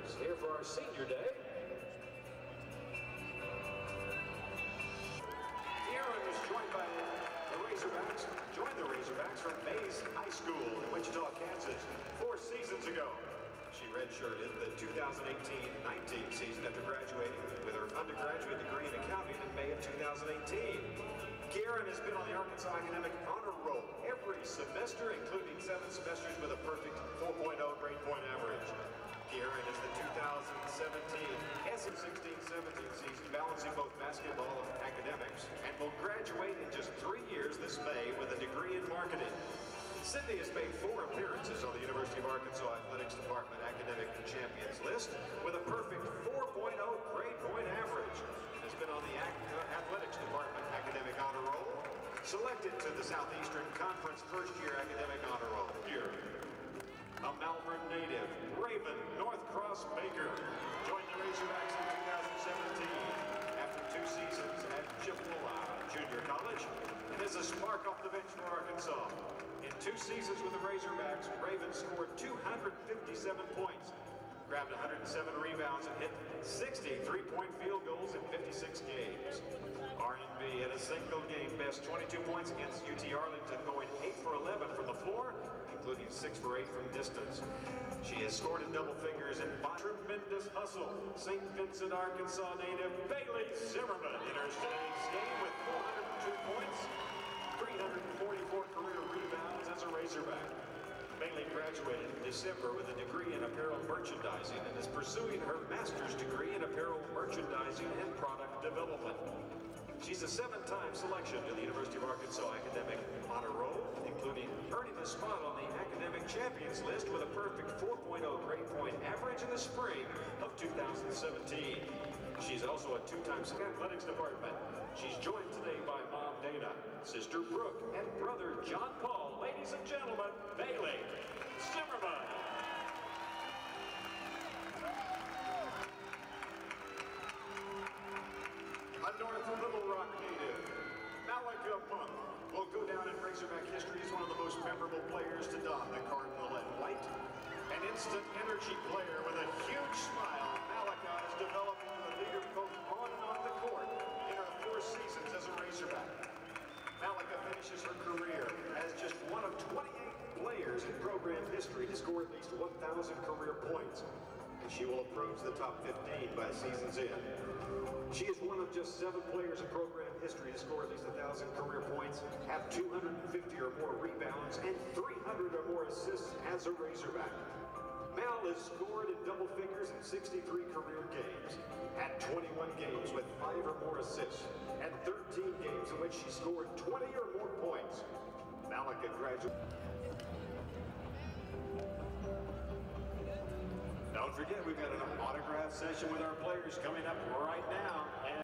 players here for our senior day. Aaron was joined the Razorbacks from Mays High School in Wichita, Kansas, 4 seasons ago. She redshirted the 2018-19 season after graduating with her undergraduate degree in accounting in May of 2018. Karen has been on the Arkansas Academic Honor Roll every semester, including 7 semesters with a perfect 4.0 grade point average. Karen is the 2017 16-17 season, balancing both basketball and academics, and will graduate in just 3 years this May with a degree in marketing. Sydney has made 4 appearances on the University of Arkansas Athletics Department Academic Champions list with a perfect 4.0 grade point average. Has been on the Athletics Department Academic Honor Roll, selected to the Southeastern Conference first-year Academic Honor Roll. Here, a Malvern native, Raven Northcross Baker, joined the Razorbacks in 2017 after 2 seasons at Chippewa Junior College and is a spark off the bench for Arkansas. In 2 seasons with the Razorbacks, Raven scored 257 points, grabbed 107 rebounds, and hit 60 3-point field goals in 56 games. R&B had a single-game best 22 points against UT Arlington, going 8 for 11 from the floor, including 6 for 8 from distance. She has scored in double figures in tremendous hustle. St. Vincent, Arkansas native Bailey Zimmerman enters today's game with 402 points, 344 career rebounds as a Razorback. Bailey graduated in December with a degree in apparel merchandising and is pursuing her master's degree in apparel merchandising and product development. She's a 7-time selection to the University of Arkansas Academic Honor Roll, including earning a spot on the Academic Champions list with a perfect 4.0 grade point average in the spring of 2017. She's also a 2-time athletics department. She's joined today by Mom Dana, Sister Brooke, and brother John Paul. Ladies and gentlemen, Bailey Zimmerman. A North Little Rock native, Malika Monk, will go down in Razorback history as one of the most memorable players to don the cardinal and white. An instant energy player with a huge smile, Malika has developed into the leader both on and off the court in her 4 seasons as a Razorback. Malika finishes her career as just one of 28 players in program history to score at least 1,000 career points. And she will approach the top 15 by season's end. She is one of just 7 players in program history to score at least 1,000 career points, have 250 or more rebounds, and 300 or more assists as a Razorback. Mal has scored in double figures in 63 career games, had 21 games with 5 or more assists, and 13 games in which she scored 20 or more points. Malika graduated. Don't forget, we've got an autograph session with our players coming up right now.